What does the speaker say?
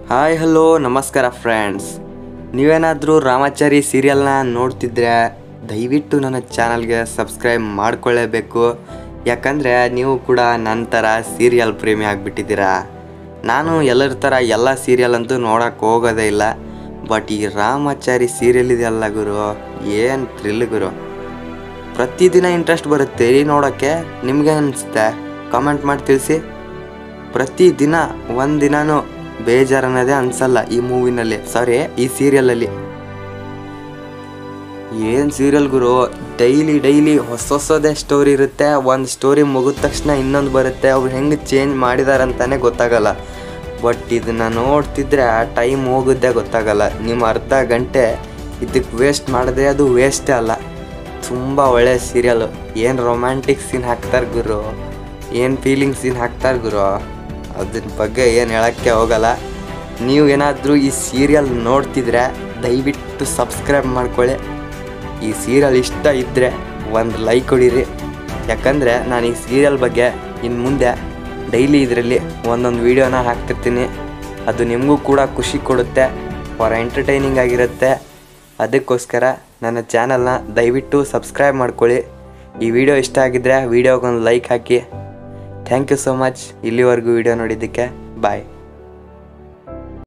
Hi hello ನಮಸ್ಕಾರ friends. ನೀವೇನಾದರೂ ರಾಮಾಚಾರಿ ಸೀರಿಯಲ್ನ ನೋಡ್ತಿದ್ರೆ ದಯವಿಟ್ಟು ನನ್ನ ಚಾನಲ್ಗೆ ಸಬ್ಸ್ಕ್ರೈಬ್ ಮಾಡ್ಕೊಳ್ಳೇಬೇಕು. ಯಾಕಂದರೆ ನೀವು ಕೂಡ ನನ್ನ ಥರ ಸೀರಿಯಲ್ ಪ್ರೇಮಿ ಆಗಿಬಿಟ್ಟಿದ್ದೀರಾ. ನಾನು ಎಲ್ಲರ ಥರ ಎಲ್ಲ ಸೀರಿಯಲ್ ಅಂತೂ ನೋಡೋಕ್ಕೆ ಹೋಗೋದೇ ಇಲ್ಲ. ಬಟ್ ಈ ರಾಮಾಚಾರಿ ಸೀರಿಯಲ್ ಇದೆಯಲ್ಲ ಗುರು, ಏನು ಥ್ರಿಲ್ ಗುರು. ಪ್ರತಿದಿನ ಇಂಟ್ರೆಸ್ಟ್ ಬರುತ್ತೆ ಈ ನೋಡೋಕ್ಕೆ. ನಿಮಗೆ ಅನಿಸುತ್ತೆ ಕಾಮೆಂಟ್ ಮಾಡಿ ತಿಳಿಸಿ. ಪ್ರತಿದಿನ ಒಂದಿನನೂ ಬೇಜಾರನ್ನೋದೇ ಅನ್ಸಲ್ಲ ಈ ಮೂವಿನಲ್ಲಿ, ಈ ಸೀರಿಯಲಲ್ಲಿ. ಏನು ಸೀರಿಯಲ್ ಗುರು, ಡೈಲಿ ಹೊಸದೇ ಸ್ಟೋರಿ ಇರುತ್ತೆ. ಒಂದು ಸ್ಟೋರಿ ಮುಗಿದ ತಕ್ಷಣ ಇನ್ನೊಂದು ಬರುತ್ತೆ. ಅವ್ರು ಹೆಂಗೆ ಚೇಂಜ್ ಮಾಡಿದಾರಂತಾನೆ ಗೊತ್ತಾಗಲ್ಲ. ಬಟ್ ಇದನ್ನು ನೋಡ್ತಿದ್ರೆ ಟೈಮ್ ಹೋಗೋದೇ ಗೊತ್ತಾಗಲ್ಲ. ನಿಮ್ಮ ಅರ್ಧ ಗಂಟೆ ಇದಕ್ಕೆ ವೇಸ್ಟ್ ಮಾಡಿದ್ರೆ ಅದು ವೇಸ್ಟೇ ಅಲ್ಲ. ತುಂಬ ಒಳ್ಳೆಯ ಸೀರಿಯಲು. ಏನು ರೊಮ್ಯಾಂಟಿಕ್ ಸೀನ್ ಹಾಕ್ತಾರೆ ಗುರು, ಏನು ಫೀಲಿಂಗ್ ಸೀನ್ ಹಾಕ್ತಾರೆ ಗುರು, ಅದ್ರ ಬಗ್ಗೆ ಏನು ಹೇಳೋಕ್ಕೆ ಹೋಗಲ್ಲ. ನೀವು ಏನಾದರೂ ಈ ಸೀರಿಯಲ್ ನೋಡ್ತಿದ್ರೆ ದಯವಿಟ್ಟು ಸಬ್ಸ್ಕ್ರೈಬ್ ಮಾಡ್ಕೊಳ್ಳಿ. ಈ ಸೀರಿಯಲ್ ಇಷ್ಟ ಇದ್ದರೆ ಒಂದು ಲೈಕ್ ಹೊಡೀರಿ. ಯಾಕಂದರೆ ನಾನು ಈ ಸೀರಿಯಲ್ ಬಗ್ಗೆ ಇನ್ನು ಮುಂದೆ ಡೈಲಿ ಇದರಲ್ಲಿ ಒಂದೊಂದು ವೀಡಿಯೋನ ಹಾಕ್ತಿರ್ತೀನಿ. ಅದು ನಿಮಗೂ ಕೂಡ ಖುಷಿ ಕೊಡುತ್ತೆ, ಫಾರ್ ಎಂಟರ್ಟೈನಿಂಗ್ ಆಗಿರುತ್ತೆ. ಅದಕ್ಕೋಸ್ಕರ ನನ್ನ ಚಾನಲ್ನ ದಯವಿಟ್ಟು ಸಬ್ಸ್ಕ್ರೈಬ್ ಮಾಡ್ಕೊಳ್ಳಿ. ಈ ವಿಡಿಯೋ ಇಷ್ಟ ಆಗಿದ್ದರೆ ವಿಡಿಯೋಗೊಂದು ಲೈಕ್ ಹಾಕಿ. ಥ್ಯಾಂಕ್ ಯು ಸೋ ಮಚ್ ಇಲ್ಲಿವರೆಗೂ ವಿಡಿಯೋ ನೋಡಿದ್ದಕ್ಕೆ. ಬಾಯ್.